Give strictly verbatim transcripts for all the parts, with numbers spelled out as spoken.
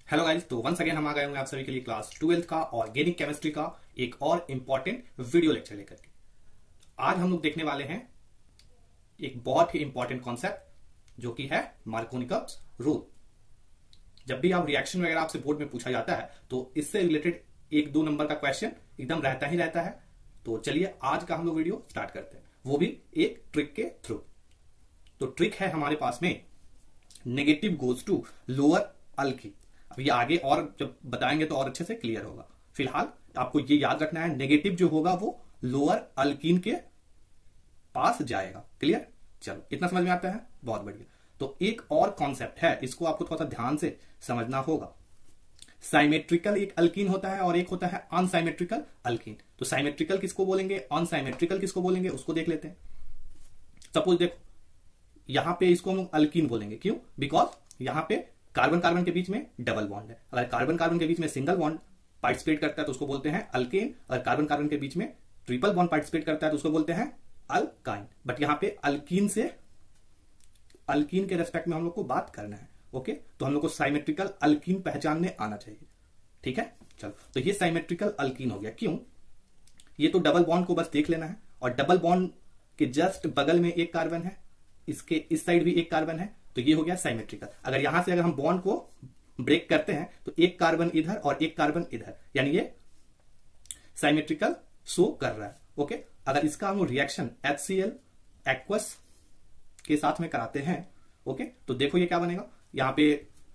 Hello guys, तो once again हम आ गए होंगे आप सभी के लिए क्लास ट्वेल्थ का ऑर्गेनिक केमिस्ट्री का एक और इंपॉर्टेंट वीडियो लेक्चर लेकर के। आज हम लोग देखने वाले हैं एक बहुत ही इंपॉर्टेंट कॉन्सेप्ट जो कि है मार्कोनिकस रूल। जब भी आप रिएक्शन वगैरह आपसे बोर्ड में पूछा जाता है तो इससे रिलेटेड एक दो नंबर का क्वेश्चन एकदम रहता ही रहता है। तो चलिए आज का हम लोग वीडियो स्टार्ट करते हैं, वो भी एक ट्रिक के थ्रू। तो ट्रिक है हमारे पास में negative goes to lower alkene. अब ये आगे और जब बताएंगे तो और अच्छे से क्लियर होगा। फिलहाल आपको ये याद रखना है, नेगेटिव जो होगा वो लोअर अल्कीन के पास जाएगा। क्लियर? चलो, इतना समझ में आता है, बहुत बढ़िया। तो एक और कॉन्सेप्ट है, इसको आपको थोड़ा सा ध्यान से समझना होगा। साइमेट्रिकल एक अल्कीन होता है और एक होता है अनसाइमेट्रिकल अल्कीन। तो साइमेट्रिकल किसको बोलेंगे, अनसाइमेट्रिकल किसको बोलेंगे, उसको देख लेते हैं। सपोज देखो, यहां पे इसको हम अल्कीन बोलेंगे। क्यों? बिकॉज यहां पे कार्बन कार्बन के बीच में डबल बॉन्ड है। अगर कार्बन कार्बन के बीच में सिंगल बॉन्ड पार्टिसिपेट करता है तो उसको बोलते हैं अल्केन। अगर कार्बन कार्बन के बीच में ट्रिपल बॉन्ड पार्टिसिपेट करता है तो उसको बोलते हैं अल्काइन। बट यहां पे अल्कीन से अल्कीन के रेस्पेक्ट में हम लोग को बात करना है। ओके, तो हम लोग को साइमेट्रिकल अल्कीन पहचानने आना चाहिए। ठीक है, चलो, तो ये साइमेट्रिकल अल्कीन हो गया। क्यों? ये तो डबल बॉन्ड को बस देख लेना है और डबल बॉन्ड के जस्ट बगल में एक कार्बन है, इसके इस साइड भी एक कार्बन है, तो ये हो गया साइमेट्रिकल। अगर यहां से अगर हम बॉन्ड को ब्रेक करते हैं तो एक कार्बन इधर और एक कार्बन इधर, यानी ये साइमेट्रिकल शो कर रहा है। ओके, अगर इसका हम reaction H C L aqueous के साथ में कराते हैं, ओके, तो देखो ये क्या बनेगा। यहां पे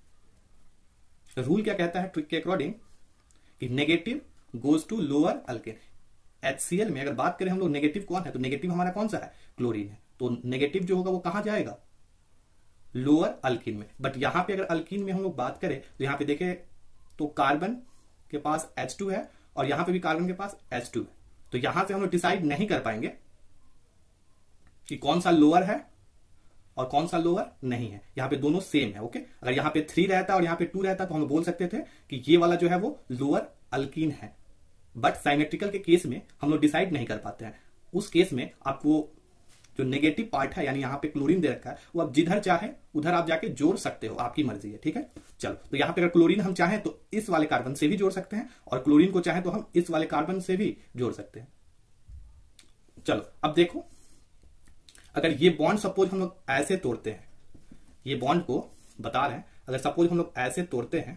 रूल क्या कहता है ट्रिक के अकॉर्डिंग कि negative goes to lower alkane. H C L में अगर बात करें हम लोग, नेगेटिव कौन है, तो नेगेटिव हमारा कौन सा है, क्लोरीन है। तो नेगेटिव जो होगा वो कहां जाएगा, लोअर अल्कीन में। बट यहां पे अगर अल्कीन में हम लोग बात करें तो यहां पे देखें तो कार्बन के पास एच टू है और यहां पे भी कार्बन के पास एच टू है। तो यहां से हम लोग डिसाइड नहीं कर पाएंगे कि कौन सा लोअर है और कौन सा लोअर नहीं है। यहां पे दोनों सेम है। ओके, अगर यहां पे थ्री रहता और यहां पे टू रहता तो हम लोग बोल सकते थे कि ये वाला जो है वो लोअर अल्कीन है। बट साइमेट्रिकल के केस में हम लोग डिसाइड नहीं कर पाते हैं। उस केस में आपको जो नेगेटिव पार्ट है, यानी यहां पे क्लोरीन दे रखा है, वो आप जिधर चाहे उधर आप जाके जोड़ सकते हो, आपकी मर्जी है। ठीक है, चलो, तो यहां पे अगर क्लोरीन हम चाहें तो इस वाले कार्बन से भी जोड़ सकते हैं और क्लोरीन को चाहें तो हम इस वाले कार्बन से भी जोड़ सकते हैं। चलो, अब देखो, अगर ये बॉन्ड सपोज हम लोग ऐसे तोड़ते हैं, ये बॉन्ड को बता रहे हैं, अगर सपोज हम लोग ऐसे तोड़ते हैं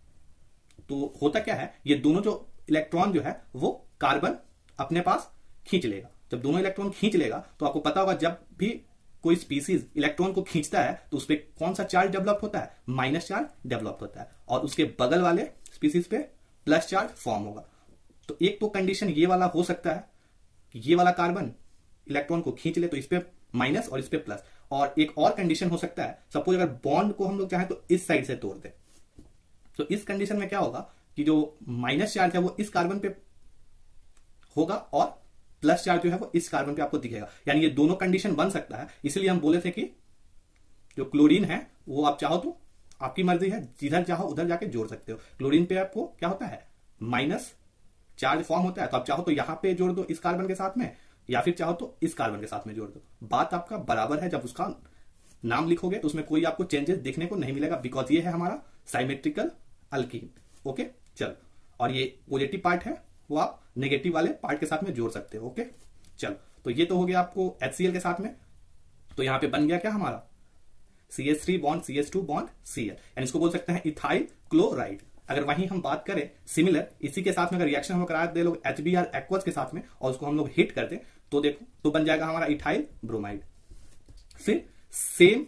तो होता क्या है, ये दोनों जो इलेक्ट्रॉन जो है वो कार्बन अपने पास खींच लेगा। जब दोनों इलेक्ट्रॉन खींच लेगा तो आपको पता होगा जब भी कोई स्पीसीज इलेक्ट्रॉन को खींचता है तो उस पर कौन सा चार्ज डेवलप होता है, माइनस चार्ज डेवलप होता है, और उसके बगल वाले स्पीसीज पे प्लस चार्ज फॉर्म होगा। तो एक तो कंडीशन ये वाला हो सकता है कि ये वाला कार्बन इलेक्ट्रॉन को खींच ले तो इस पे माइनस और इस पे प्लस। और एक और कंडीशन हो सकता है, सपोज अगर बॉन्ड को हम लोग चाहें तो इस साइड से तोड़ दे, तो इस कंडीशन में क्या होगा कि जो माइनस चार्ज है वो इस कार्बन पे होगा और प्लस चार्ज जो है वो इस कार्बन पे आपको दिखेगा। यानी ये दोनों कंडीशन बन सकता है। इसलिए हम बोले थे कि जो क्लोरीन है वो आप चाहो तो आपकी मर्जी है, जिधर चाहो उधर जाके जोड़ सकते हो। क्लोरीन पे आपको क्या होता है, माइनस चार्ज फॉर्म होता है, तो आप चाहो तो यहां पे जोड़ दो इस कार्बन के साथ में, या फिर चाहो तो इस कार्बन के साथ में जोड़ दो। बात आपका बराबर है। जब उसका नाम लिखोगे तो उसमें कोई आपको चेंजेस देखने को नहीं मिलेगा, बिकॉज ये है हमारा साइमेट्रिकल अल्कीन। ओके, चलो, और ये पॉजिटिव पार्ट है वो आप नेगेटिव वाले पार्ट के साथ में जोड़ सकते हो। ओके, चलो, तो ये तो हो गया आपको एच सी एल के साथ में। तो यहां पे बन गया क्या हमारा, C H three bond C H two bond C L, यानी इसको बोल सकते हैं इथाइल क्लोराइड। अगर वहीं हम बात करें सिमिलर, इसी के साथ में अगर रिएक्शन हम करा दे लोग एच बी आर एक्वस के साथ में और उसको हम लोग हिट कर दे तो देखो तो बन जाएगा हमारा इथाइल ब्रोमाइड। फिर सेम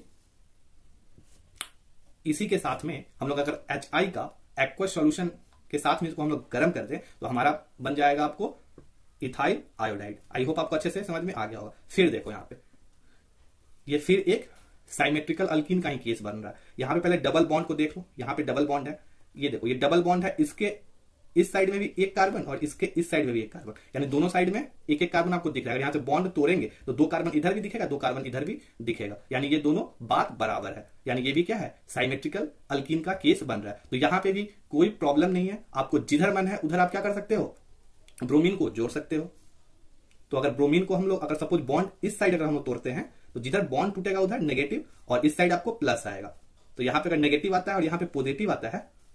इसी के साथ में हम लोग अगर एच आई का एक्वस सॉल्यूशन के साथ में इसको हम लोग गर्म कर दें तो हमारा बन जाएगा आपको इथाइल आयोडाइड। आई होप आपको अच्छे से समझ में आ गया होगा। फिर देखो यहां पे ये फिर एक साइमेट्रिकल अल्कीन का ही केस बन रहा है। यहां पे पहले डबल बॉन्ड को देख लो, यहां पे डबल बॉन्ड है, ये देखो ये डबल बॉन्ड है, इसके इस साइड में भी एक कार्बन और इसके इस साइड में भी एक कार्बन, यानी दोनों साइड में एक एक कार्बन आपको दिख रहा है। यहां से बॉन्ड तोड़ेंगे तो दो कार्बन इधर भी दिखेगा, दो कार्बन इधर भी दिखेगा, यानी ये दोनों बात बराबर है। यानी ये भी क्या है, साइमेट्रिकल अल्कीन का केस बन रहा है। तो यहां पे भी कोई प्रॉब्लम नहीं है, आपको जिधर मन है उधर आप क्या कर सकते हो, ब्रोमीन को जोड़ सकते हो। तो अगर ब्रोमीन को हम लोग अगर सपोज बॉन्ड इस साइड अगर हम लोग तोड़ते हैं तो जिधर बॉन्ड टूटेगा उधर नेगेटिव और इस साइड आपको प्लस आएगा। तो यहां पे अगर नेगेटिव आता है और यहां पे पॉजिटिव आता है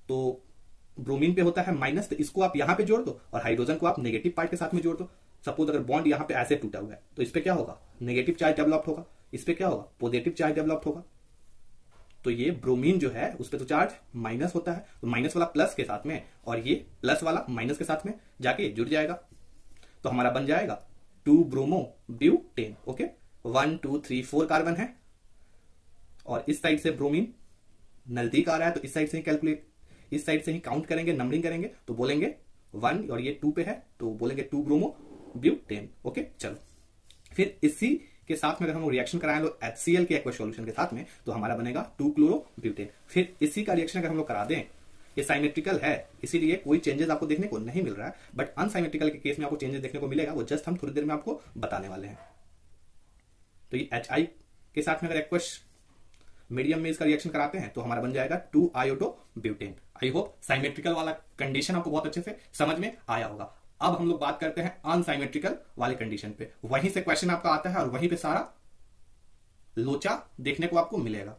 तो ब्रोमीन पे होता है माइनस, तो इसको आप यहां पे जोड़ दो और हाइड्रोजन को आप नेगेटिव पार्ट के साथ में जोड़ दो। सपोज अगर बॉन्ड यहां पे ऐसे टूटा हुआ है तो इस पे क्या होगा, नेगेटिव चार्ज डेवलप होगा, इस पे क्या होगा, पॉजिटिव चार्ज डेवलप होगा। तो ये ब्रोमीन जो है उस पे तो चार्ज माइनस होता है, तो माइनस वाला प्लस के साथ में और ये प्लस वाला माइनस के साथ में जाके जुड़ जाएगा, तो हमारा बन जाएगा two bromo butane. Okay, one two three four carbon है और इस साइड से ब्रोमीन नजदीक आ रहा है, तो इस साइड से ही कैलकुलेट, इस साइड से ही काउंट करेंगे, नंबरिंग करेंगे, तो बोलेंगे वन और ये टू पे है तो बोलेंगे टू ब्रोमो ब्यूटेन। ओके, चलो फिर इसी के साथ में अगर हम रिएक्शन कराएं लो HCl के एक्वस सॉल्यूशन के साथ में तो हमारा बनेगा टू क्लोरो ब्यूटेन। फिर इसी का रिएक्शन अगर हम लोग करा दें, ये साइमेट्रिकल है इसीलिए कोई चेंजेस आपको देखने को नहीं मिल रहा है, बट अनसाइमेट्रिकल के केस में आपको चेंजेस देखने को मिलेगा, वो जस्ट हम थोड़ी देर में आपको बताने वाले हैं। तो ये Hi के साथ में अगर एक्वस मीडियम में इसका रिएक्शन कराते हैं तो हमारा बन जाएगा two iodo butane. I hope symmetrical वाला कंडीशन आपको बहुत अच्छे से समझ में आया होगा। अब हम लोग बात करते हैं अनसाइमेट्रिकल वाले कंडीशन पे, वहीं से क्वेश्चन आपका आता है और वहीं पे सारा लोचा देखने को आपको मिलेगा।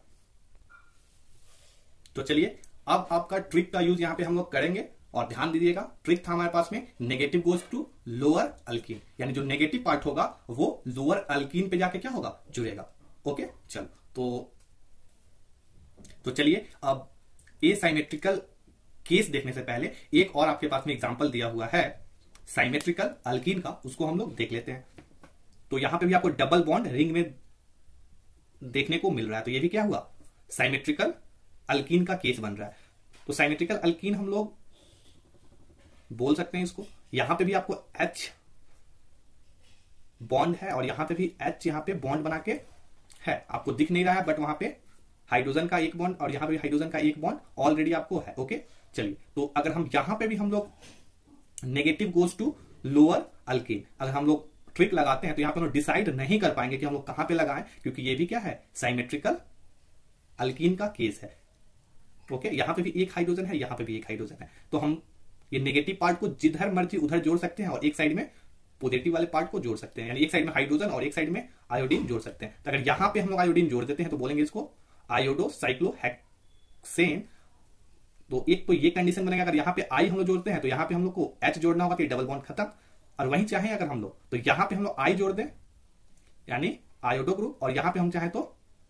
तो चलिए अब आपका ट्रिक का यूज यहां पे हम लोग करेंगे और ध्यान दीजिएगा, ट्रिक था हमारे पास में negative goes to lower alkene, यानी जो नेगेटिव पार्ट होगा वो लोअर अल्कीन पे जाके क्या होगा, जुड़ेगा। ओके, चलो तो तो चलिए अब ए साइमेट्रिकल केस देखने से पहले एक और आपके पास में एग्जांपल दिया हुआ है साइमेट्रिकल अल्कीन का, उसको हम लोग देख लेते हैं। तो यहां पे भी आपको डबल बॉन्ड रिंग में देखने को मिल रहा है, तो ये भी क्या हुआ, साइमेट्रिकल अल्कीन का केस बन रहा है। तो साइमेट्रिकल अल्कीन हम लोग बोल सकते हैं इसको, यहां पे भी आपको H बॉन्ड है और यहां पे भी H यहां पे बॉन्ड बना के है, आपको दिख नहीं रहा है बट वहां पे हाइड्रोजन का एक बॉन्ड और यहां पे हाइड्रोजन का एक बॉन्ड ऑलरेडी आपको है। ओके, चलिए तो अगर हम यहां पे भी हम लोग negative goes to lower alkene अगर हम लोग ट्रिक लगाते हैं तो यहां पे हम लोग डिसाइड नहीं कर पाएंगे कि हम लोग कहां पे लगाएं, क्योंकि ये भी क्या है, साइमेट्रिकल अल्कीन का केस है। ओके, यहां पे भी एक हाइड्रोजन है, यहां पे भी एक हाइड्रोजन है, तो हम ये नेगेटिव पार्ट को जिधर मर्जी उधर जोड़ सकते हैं और एक साइड में पॉजिटिव वाले पार्ट को जोड़ सकते हैं, यानी एक साइड में हाइड्रोजन और एक साइड में आयोडीन जोड़ सकते हैं। तो अगर यहां पे हम लोग आयोडीन जोड़ देते हैं तो बोलेंगे इसको आयोडो साइक्लोहेक्सेन। तो एक तो ये कंडीशन बनेगा, अगर यहां पे आई हम लोग जोड़ते हैं तो यहां पे हम लोग को H जोड़ना होगा तो डबल बॉन्ड खत्म, और वहीं चाहे अगर हम लोग तो यहां पे हम लोग आई जोड़ दें यानी आयोडो ग्रुप, और यहां पे हम चाहे तो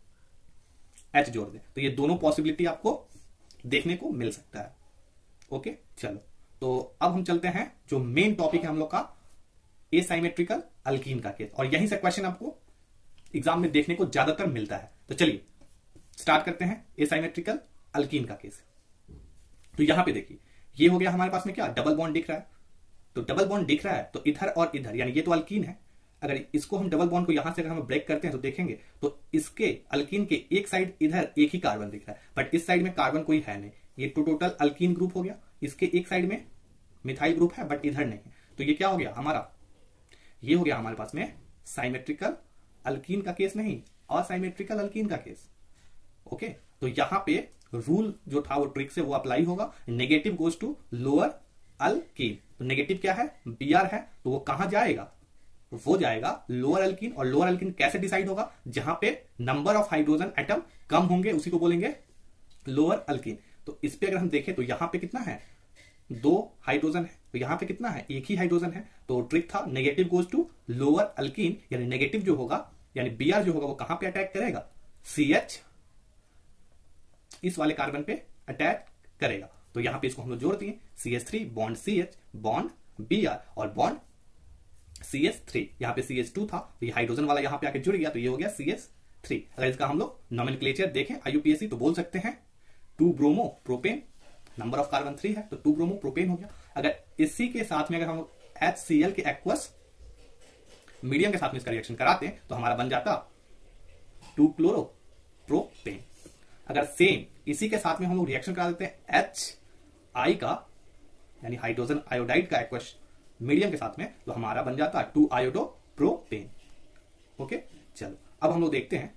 H जोड़ दें, तो ये दोनों पॉसिबिलिटी आपको देखने को मिल सकता है। ओके, चलो तो अब हम चलते हैं जो मेन टॉपिक है हम लोग का, एसाइमेट्रिकल अल्कीन का केस, और यहीं से क्वेश्चन आपको एग्जाम में देखने को ज्यादातर मिलता है। तो चलिए स्टार्ट करते हैं एसाइमेट्रिकल अल्कीन का केस। तो यहां पे देखिए ये हो गया हमारे पास में क्या, डबल बॉन्ड दिख रहा है, तो डबल बॉन्ड दिख रहा है तो इधर और इधर, यानी ये तो अल्कीन है, अगर इसको हम डबल बॉन्ड को यहां से अगर हम ब्रेक करते हैं तो देखेंगे तो इसके अल्कीन के एक साइड इधर एक ही कार्बन दिख रहा है, बट इस साइड में कार्बन कोई है नहीं, ये तो टोटल अल्कीन ग्रुप हो गया। इसके एक साइड में मिथाइल ग्रुप है बट इधर नहीं है, तो ये क्या हो गया हमारा, ये हो गया हमारे पास में साइमेट्रिकल अल्कीन का केस, नहीं असाइमेट्रिकल अल्कीन का केस। ओके, तो यहां पे रूल जो था वो ट्रिक से वो अप्लाई होगा, negative goes to lower alkene. तो नेगेटिव क्या है, बी आर है, तो वो कहां जाएगा, वो जाएगा लोअर अल्कीन। और लोअर अल्कीन कैसे डिसाइड होगा, जहां पे नंबर ऑफ हाइड्रोजन एटम कम होंगे उसी को बोलेंगे लोअर अल्कीन। तो इस पे अगर हम देखें तो यहां पे कितना है, दो हाइड्रोजन है, तो यहां पे कितना है, एक ही हाइड्रोजन है। तो ट्रिक था negative goes to lower alkene, यानी नेगेटिव जो होगा यानी बी आर जो होगा वो कहां पे अटैक करेगा, सी एच इस वाले कार्बन पे अटैक करेगा। तो यहां पे इसको हम लोग जोड़ दिए, C H three bond C H bond B R और बॉन्ड सी एच थ्री, यहां पे सी एच टू था तो ये हाइड्रोजन वाला यहां पे आके जुड़ गया तो ये हो गया सी एच थ्री। अगर इसका हम लोग नोमेनक्लेचर देखें I U P S C तो बोल सकते हैं two bromo propane, number of carbon three है तो टू ब्रोमो प्रोपेन हो गया। अगर इसी के साथ में अगर हम लोग एच सी एल के एक्वस मीडियम के साथ में इसका रिएक्शन कराते हैं तो हमारा बन जाता टू क्लोरो प्रोपेन। अगर सेम इसी के साथ में हम लोग रिएक्शन करा देते हैं एच आई का यानी हाइड्रोजन आयोडाइड का एक्वस मीडियम के साथ में तो हमारा बन जाता टू आयोडो प्रोपेन। ओके, चलो अब हम लोग देखते हैं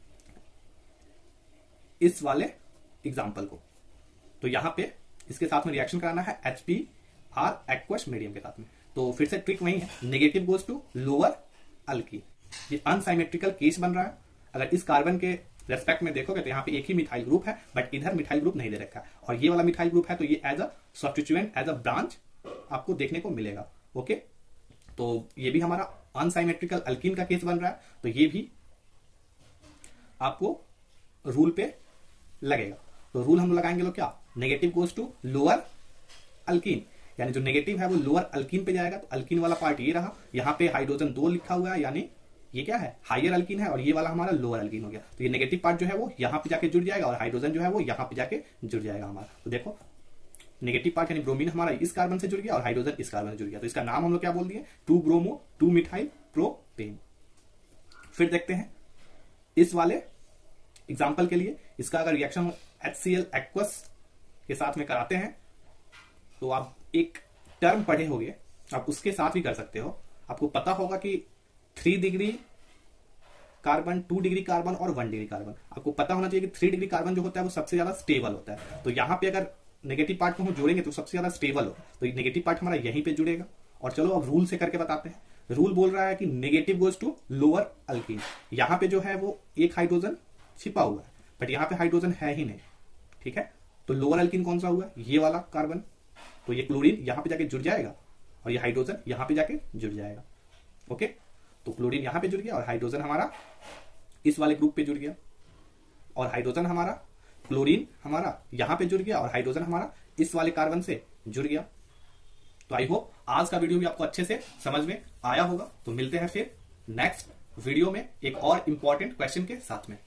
इस वाले एग्जाम्पल को। तो यहां पे इसके साथ में रिएक्शन कराना है H P R aqueous medium के साथ में, तो फिर से ट्रिक वही है, negative goes to lower alkene. ये अनसाइमेट्रिकल केस बन रहा है, अगर इस कार्बन के रेस्पेक्ट में देखोगे तो यहाँ पे एक ही मिथाइल ग्रुप है, बट इधर मिथाइल ग्रुप नहीं दे रखा है, और ये वाला मिथाइल ग्रुप है तो ये as a substituent as a branch आपको देखने को मिलेगा। ओके, तो ये भी हमारा अनसाइमेट्रिकल अल्कीन का केस बन रहा है, तो ये भी आपको रूल पे लगेगा। तो रूल हम लगाएंगे लोग क्या, negative goes to lower alkene, यानी जो नेगेटिव है वो लोअर अल्कीन पे जाएगा। तो अल्कीन वाला पार्ट ये रहा, यहाँ पे हाइड्रोजन दो लिखा हुआ है, यानी ये क्या है, हायर अल्कीन है, और ये वाला हमारा लोअर अल्कीन हो गया। तो ये नेगेटिव पार्ट जो है वो यहाँ पे जाके जुड़ जाएगा, और हाइड्रोजन जो है वो यहाँ पे जाके जुड़ जाएगा हमारा। तो देखो नेगेटिव पार्ट यानी ब्रोमीन हमारा इस कार्बन से जुड़ गया और हाइड्रोजन इस कार्बन से जुड़ गया, तो इसका नाम हम लोग क्या बोल दिए, two bromo two methyl propane. फिर देखते हैं इस वाले एग्जाम्पल के लिए, इसका अगर reaction H C L aqueous के साथ में कराते हैं तो आप एक टर्म पढ़े होंगे, आप उसके साथ भी कर सकते हो। आपको पता होगा कि three degree carbon, two degree carbon और वन डिग्री कार्बन, आपको पता होना चाहिए कि थ्री डिग्री कार्बन जो होता है वो सबसे ज्यादा स्टेबल होता है। तो यहाँ पे अगर नेगेटिव पार्ट को हम जोड़ेंगे तो सबसे ज्यादा स्टेबल हो, तो नेगेटिव पार्ट हमारा यहीं पे जुड़ेगा। और चलो अब रूल से करके बताते हैं। रूल बोल रहा है कि negative goes to lower alkene, यहाँ पे जो है वो एक हाइड्रोजन छिपा हुआ है, बट यहाँ पे हाइड्रोजन है ही नहीं, ठीक है। तो लोअर अल्कीन कौन सा हुआ, ये वाला कार्बन, तो ये क्लोरीन यहाँ पे जाके जुड़ जाएगा और ये हाइड्रोजन यहाँ पे जाके जुड़ जाएगा। ओके, तो क्लोरीन यहाँ पे जुड़ गया और हाइड्रोजन हमारा इस वाले ग्रुप पे जुड़ गया, और हाइड्रोजन हमारा, क्लोरीन हमारा यहाँ पे जुड़ गया और हाइड्रोजन हमारा इस वाले कार्बन से जुड़ गया। तो आई होप आज का वीडियो भी आपको अच्छे से समझ में आया होगा। तो मिलते हैं फिर नेक्स्ट वीडियो में एक और इंपॉर्टेंट क्वेश्चन के साथ में।